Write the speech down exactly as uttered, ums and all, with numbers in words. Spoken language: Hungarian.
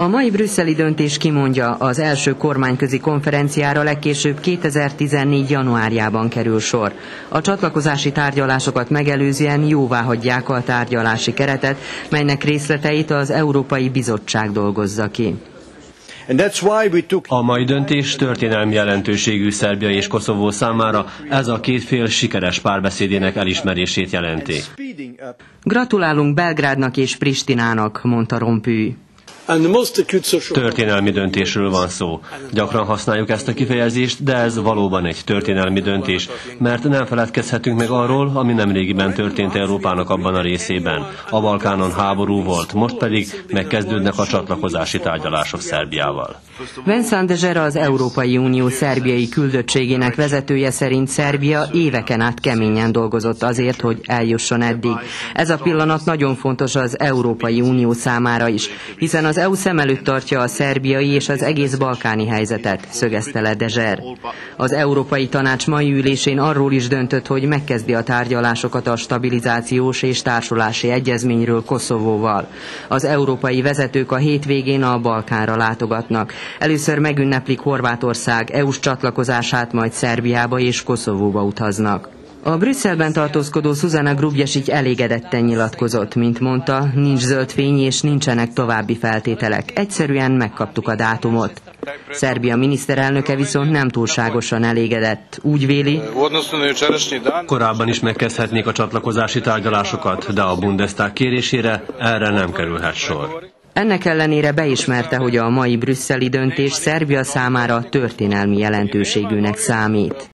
A mai brüsszeli döntés kimondja, az első kormányközi konferenciára legkésőbb kétezer-tizennégy januárjában kerül sor. A csatlakozási tárgyalásokat megelőzően jóváhagyják a tárgyalási keretet, melynek részleteit az Európai Bizottság dolgozza ki. A mai döntés történelmi jelentőségű Szerbia és Koszovó számára, ez a két fél sikeres párbeszédének elismerését jelenti. Gratulálunk Belgrádnak és Pristinának, mondta Rompuy. Történelmi döntésről van szó. Gyakran használjuk ezt a kifejezést, de ez valóban egy történelmi döntés, mert nem feledkezhetünk meg arról, ami nemrégiben történt Európának abban a részében. A Balkánon háború volt, most pedig megkezdődnek a csatlakozási tárgyalások Szerbiával. Vincent de Gera, az Európai Unió szerbiai küldöttségének vezetője szerint Szerbia éveken át keményen dolgozott azért, hogy eljusson eddig. Ez a pillanat nagyon fontos az Európai Unió számára is, hiszen az Az é u szem előtt tartja a szerbiai és az egész balkáni helyzetet, szögezte le de Gera. Az Európai Tanács mai ülésén arról is döntött, hogy megkezdi a tárgyalásokat a stabilizációs és társulási egyezményről Koszovóval. Az európai vezetők a hétvégén a Balkánra látogatnak. Először megünneplik Horvátország é u-s csatlakozását, majd Szerbiába és Koszovóba utaznak. A Brüsszelben tartózkodó Zuzana Grubješić elégedetten nyilatkozott, mint mondta, nincs zöld fény és nincsenek további feltételek. Egyszerűen megkaptuk a dátumot. Szerbia miniszterelnöke viszont nem túlságosan elégedett. Úgy véli, korábban is megkezdhetnék a csatlakozási tárgyalásokat, de a Bundestag kérésére erre nem kerülhet sor. Ennek ellenére beismerte, hogy a mai brüsszeli döntés Szerbia számára történelmi jelentőségűnek számít.